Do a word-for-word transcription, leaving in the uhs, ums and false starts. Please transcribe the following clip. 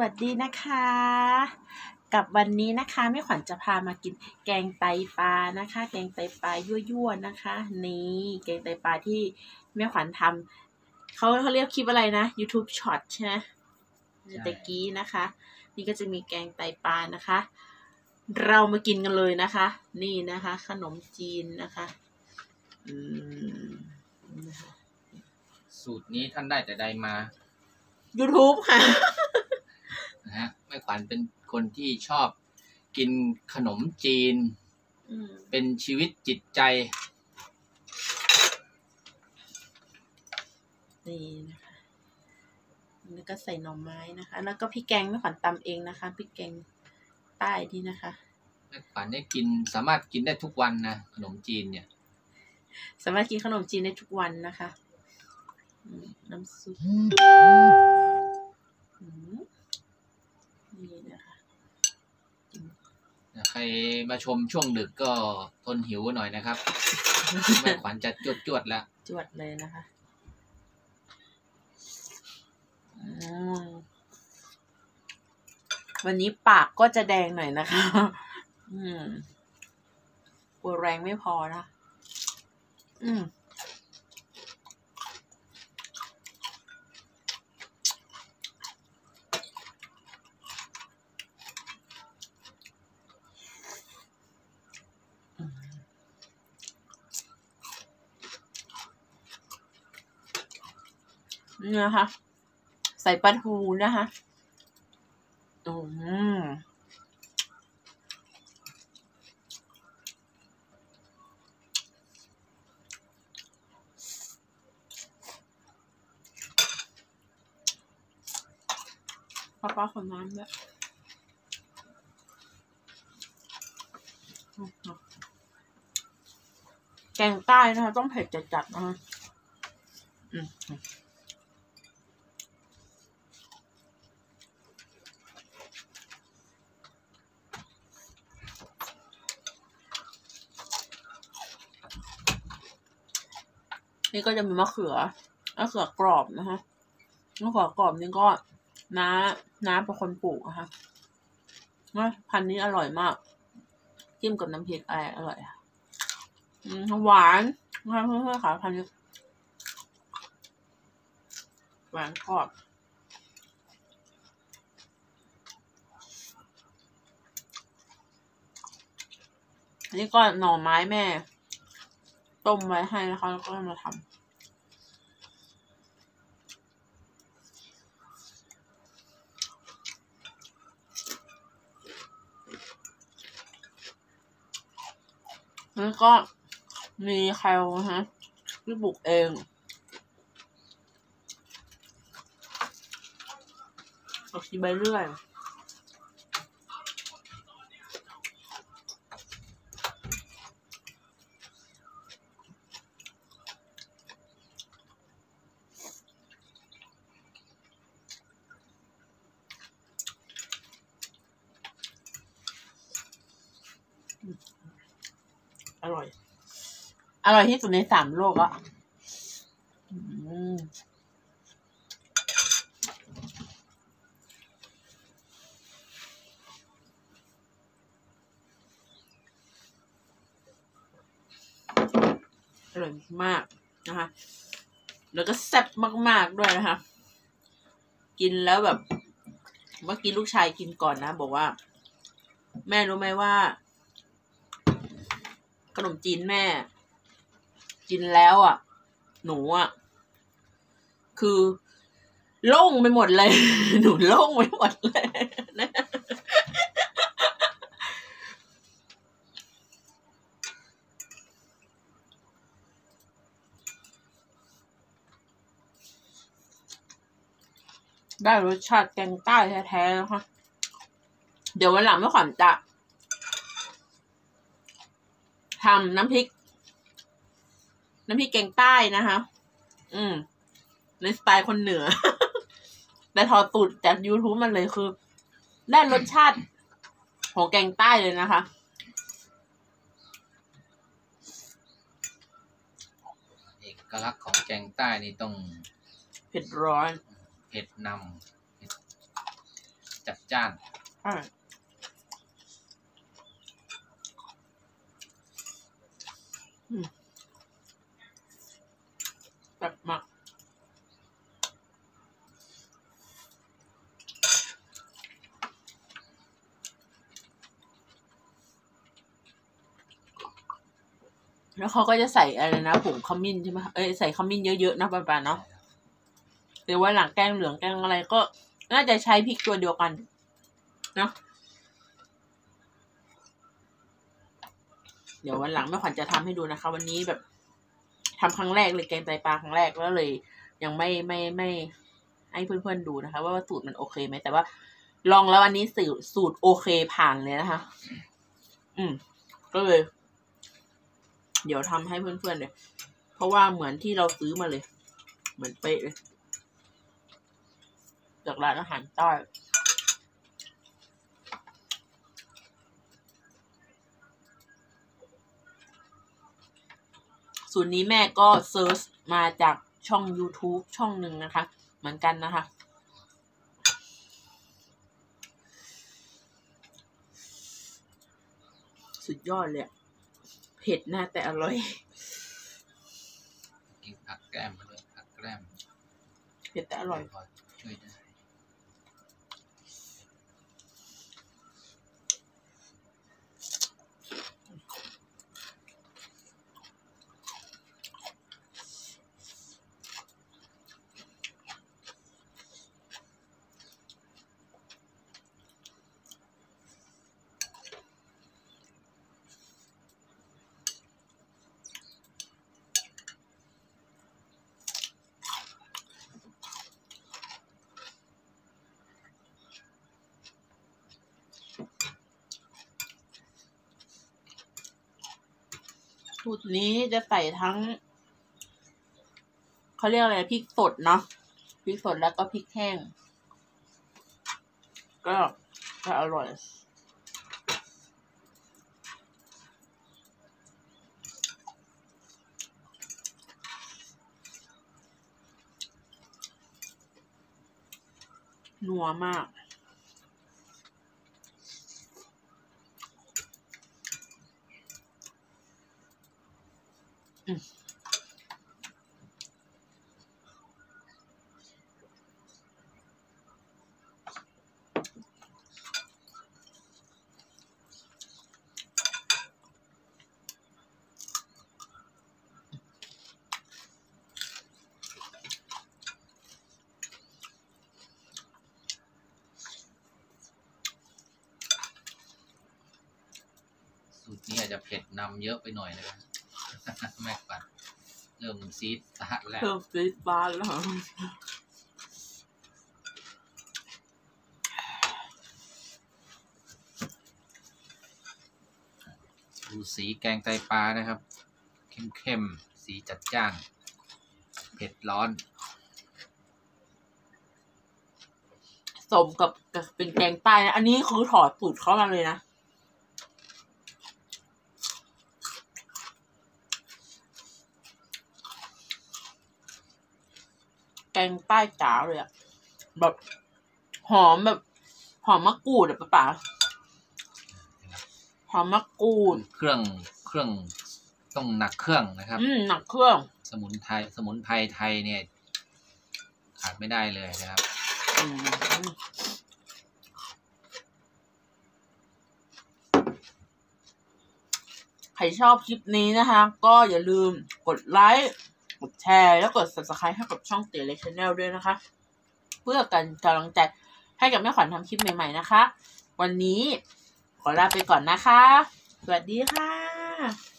วัสดีนะคะกับวันนี้นะคะแม่ขวัญจะพามากินแกงไตปลานะคะแกงไตปลายั่วๆนะคะนี่แกงไตปลาที่แม่ขวัญทำเขาเขาเรียกคลิปอะไรนะ YouTube Short ใช่ไหมตะกี้นะคะนี่ก็จะมีแกงไตปลานะคะเรามากินกันเลยนะคะนี่นะคะขนมจีนนะคะอืมสูตรนี้ท่านได้แต่ใดมา YouTube ค่ะนะฮะแม่ขวัญเป็นคนที่ชอบกินขนมจีนเป็นชีวิตจิตใจนี่นะคะแล้วก็ใส่หน่อไม้นะคะแล้วก็พริกแกงแม่ขวัญตำเองนะคะพริกแกงใต้นี่นะคะแม่ขวัญได้กินสามารถกินได้ทุกวันนะขนมจีนเนี่ยสามารถกินขนมจีนได้ทุกวันนะคะน้ำซุปนี่นะคะใครมาชมช่วงดึกก็ทนหิวหน่อยนะครับแม่ขวัญจะจวดจวดแล้วจวดเลยนะคะวันนี้ปากก็จะแดงหน่อยนะคะอืมกลัวแรงไม่พอนะอืมนี่นะคะใส่ปลาทูนะคะอืมป้าป้าขอน้ำด้วยแกงใต้นะคะต้องเผ็ดจัดๆนะคะอืมนี่ก็จะมีมะเขือมะเขือกรอบนะคะมะเขือกรอบนี่ก็น้าน้าเป็นคนปลูกนะคะว่าพันธุ์นี้อร่อยมากจิ้มกับน้ำพริกอะไรอร่อยค่ะอืมหวานนะคะเพื่อนๆค่ะพันธุ์นี้หวานกรอบอันนี้ก็หน่อไม้แม่ต้มไว้ให้นะคะแล้วก็มาทำแล้วก็มีแคลนะฮะที่ปลูกเองผักชีใบเลื่อยอร่อยอร่อยที่สุดในสามโลกอ่ะอร่อยมากนะคะแล้วก็แซ่บมากๆด้วยนะคะกินแล้วแบบเมื่อกี้ลูกชายกินก่อนนะบอกว่าแม่รู้ไหมว่าขนมจีนแม่กินแล้วอ่ะหนูอ่ะคือโล่งไปหมดเลยหนูโล่งไปหมดเลยนะได้รสชาติแกงใต้แท้ๆนะคะเดี๋ยววันหลังแม่ขวัญจะทำน้ำพริกน้ำพริกแกงใต้นะคะอืมในสไตล์คนเหนือแต่ทอตูดจาก YouTube มันเลยคือได้รสชาติของแกงใต้เลยนะคะเอกลักษณ์ของแกงใต้นี่ต้องเผ็ดร้อนเผ็ดนจ้านอ่าอืมแบบมากแล้วเขาก็จะใส่อะไรนะผงขมิ้นใช่ไหมเอ้ยใส่ขมิ้นเยอะๆนะป้าป้าเนาะหรือว่าหลังแกงเหลืองแกงอะไรก็น่าจะใช้พริกตัวเดียวกันเนาะเดี๋ยววันหลังแม่ขวัญจะทำให้ดูนะคะ วันนี้แบบทำครั้งแรกเลยแกงไตปลาครั้งแรกแล้วเลย ยังไม่ไม่ไม่ให้เพื่อนๆดูนะคะ ว่าสูตรมันโอเคไหมแต่ว่าลองแล้วอันนี้สูตรสูตรโอเคผ่านเลยนะคะ อืมก็เลย เดี๋ยวทำให้เพื่อนๆเลยเพราะว่าเหมือนที่เราซื้อมาเลย เหมือนเป๊ะเลยจากร้านอาหารใต้สูตรนี้แม่ก็เซิร์ชมาจากช่อง YouTube ช่องหนึ่งนะคะเหมือนกันนะคะสุดยอดเลยเผ็ดนะแต่อร่อยกินผักแกล้มมาด้วยผักแกล้มเผ็ดแต่อร่อยช่วยได้สูตรนี้จะใส่ทั้งเขาเรียกอะไรพริกสดเนาะพริกสดแล้วก็พริกแห้งก็จะอร่อยนัวมากอืมสูตรนี้อาจจะเผ็ดนำเยอะไปหน่อยนะครับแม่ปัดเริ่มซีดตาแล้วเพิ่มซีดบ้านแล้วดูสีแกงไตปลานะครับเข้มๆสีจัดจ้านเผ็ดร้อนสมกับกับเป็นแกงใต้นะอันนี้คือถอดสูตรเข้ามาเลยนะแกงใต้จ๋าเลยอะแบบหอมแบบหอมมะกรูดอะป่าหอมมะกรูดเครื่องเครื่องต้องหนักเครื่องนะครับอืมหนักเครื่องสมุนไพรสมุนไพรไทยเนี่ยขาดไม่ได้เลยนะครับใครชอบคลิปนี้นะคะก็อย่าลืมกดไลค์กดแชร์แล้วกด ซับสไครบ์ ให้กับช่องเตี๋ยเล็ก ชาแนล ด้วยนะคะเพื่อกันกำลังใจให้กับแม่ขวัญทำคลิปใหม่ๆนะคะวันนี้ขอลาไปก่อนนะคะสวัสดีค่ะ